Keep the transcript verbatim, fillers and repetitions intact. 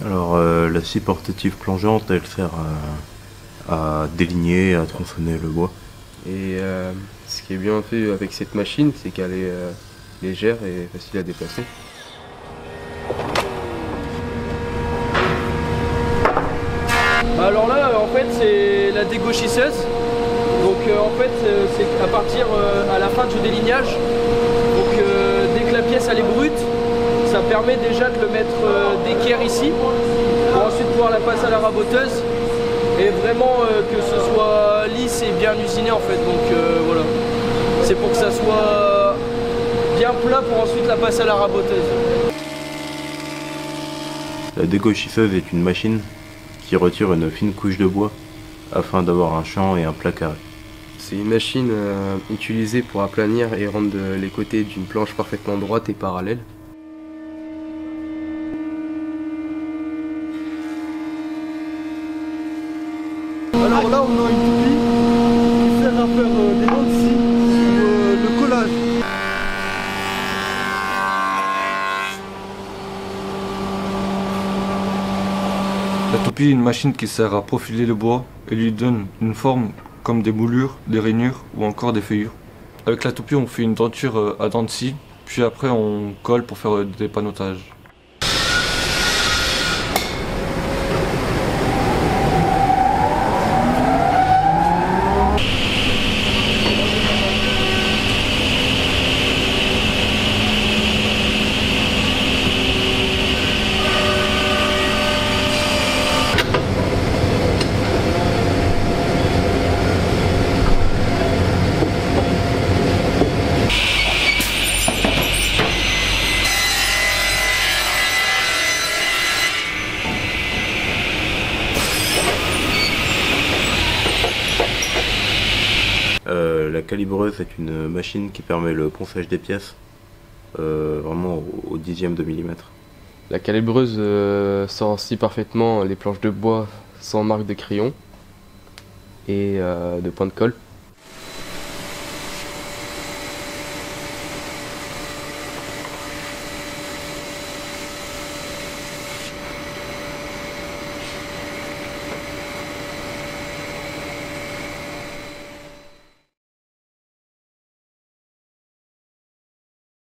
Alors euh, la scie portative plongeante, elle sert à, à déligner, à tronçonner le bois. Et euh, ce qui est bien fait avec cette machine, c'est qu'elle est euh, légère et facile à déplacer. Alors là, en fait, c'est la dégauchisseuse. Donc euh, en fait, euh, c'est à partir euh, à la fin du délignage. Donc euh, dès que la pièce elle est brute, ça permet déjà de le mettre euh, d'équerre ici, pour ensuite pouvoir la passer à la raboteuse et vraiment euh, que ce soit lisse et bien usiné en fait. Donc euh, voilà, c'est pour que ça soit bien plat pour ensuite la passer à la raboteuse. La dégauchisseuse est une machine qui retire une fine couche de bois afin d'avoir un champ et un plat carré. C'est une machine euh, utilisée pour aplanir et rendre les côtés d'une planche parfaitement droite et parallèle. Alors là, on a une toupie qui sert à faire euh, des dents de scie ou euh, le collage. La toupie est une machine qui sert à profiler le bois et lui donne une forme comme des moulures, des rainures ou encore des feuillures. Avec la toupie, on fait une denture à dents de scie, puis après on colle pour faire des panotages. Euh, la calibreuse est une machine qui permet le ponçage des pièces euh, vraiment au, au dixième de millimètre. La calibreuse euh, sort ainsi parfaitement les planches de bois sans marque de crayon et euh, de point de colle.